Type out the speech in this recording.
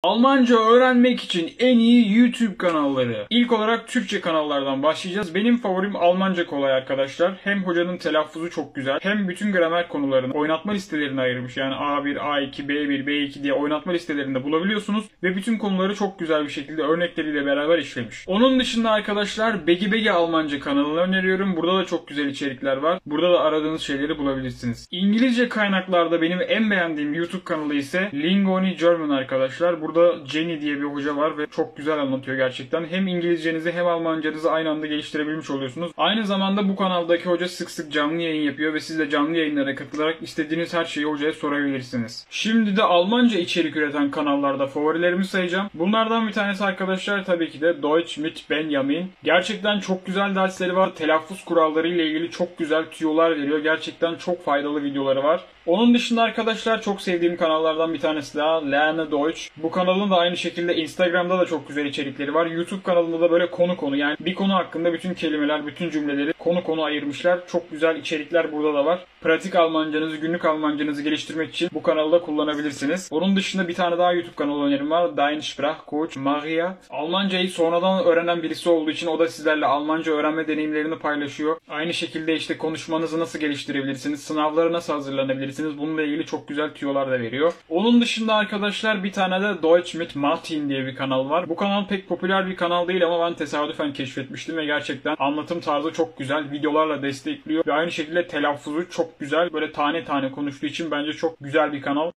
Almanca öğrenmek için en iyi YouTube kanalları. İlk olarak Türkçe kanallardan başlayacağız. Benim favorim Almanca Kolay arkadaşlar. Hem hocanın telaffuzu çok güzel, hem bütün gramer konularını oynatma listelerine ayırmış. Yani A1, A2, B1, B2 diye oynatma listelerinde bulabiliyorsunuz. Ve bütün konuları çok güzel bir şekilde örnekleriyle beraber işlemiş. Onun dışında arkadaşlar Begi Begi Almanca kanalını öneriyorum. Burada da çok güzel içerikler var. Burada da aradığınız şeyleri bulabilirsiniz. İngilizce kaynaklarda benim en beğendiğim YouTube kanalı ise Lingoni German arkadaşlar. Burada Jenny diye bir hoca var ve çok güzel anlatıyor gerçekten. Hem İngilizcenizi hem Almancanızı aynı anda geliştirebilmiş oluyorsunuz. Aynı zamanda bu kanaldaki hoca sık sık canlı yayın yapıyor ve siz de canlı yayınlara katılarak istediğiniz her şeyi hocaya sorabilirsiniz. Şimdi de Almanca içerik üreten kanallarda favorilerimi sayacağım. Bunlardan bir tanesi arkadaşlar tabii ki de Deutsch mit Benjamin. Gerçekten çok güzel dersleri var. Telaffuz kuralları ile ilgili çok güzel tüyolar veriyor. Gerçekten çok faydalı videoları var. Onun dışında arkadaşlar çok sevdiğim kanallardan bir tanesi daha Lerne Deutsch. Bu kanalın da aynı şekilde Instagram'da da çok güzel içerikleri var. YouTube kanalında da böyle konu yani bir konu hakkında bütün kelimeler, bütün cümleleri konu ayırmışlar. Çok güzel içerikler burada da var. Pratik Almancanızı, günlük Almancanızı geliştirmek için bu kanalı da kullanabilirsiniz. Onun dışında bir tane daha YouTube kanalı önerim var. Dein Sprachcoach Maria. Almancayı sonradan öğrenen birisi olduğu için o da sizlerle Almanca öğrenme deneyimlerini paylaşıyor. Aynı şekilde işte konuşmanızı nasıl geliştirebilirsiniz, sınavlara nasıl hazırlanabilirsiniz, bununla ilgili çok güzel tüyolar da veriyor. Onun dışında arkadaşlar bir tane de Deutsch mit Martin diye bir kanal var. Bu kanal pek popüler bir kanal değil ama ben tesadüfen keşfetmiştim ve gerçekten anlatım tarzı çok güzel. Videolarla destekliyor ve aynı şekilde telaffuzu çok güzel. Böyle tane tane konuştuğu için bence çok güzel bir kanal.